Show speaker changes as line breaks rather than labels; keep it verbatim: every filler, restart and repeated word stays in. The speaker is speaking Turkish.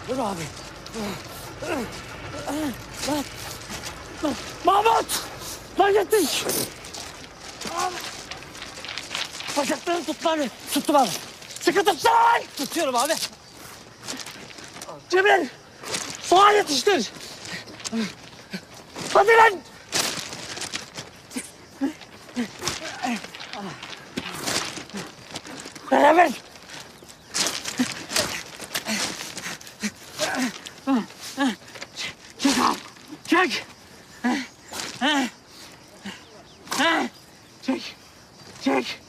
Dur abi. Lan, Mahmut! Lan yetiş! Bacaklarını tut bari. Tuttum abi. Sıkı tutsana! Tutuyorum abi. Cemil! Sağa yetiştir! Hadi lan! Beraber! Çek abi! Çek! Çek! Çek!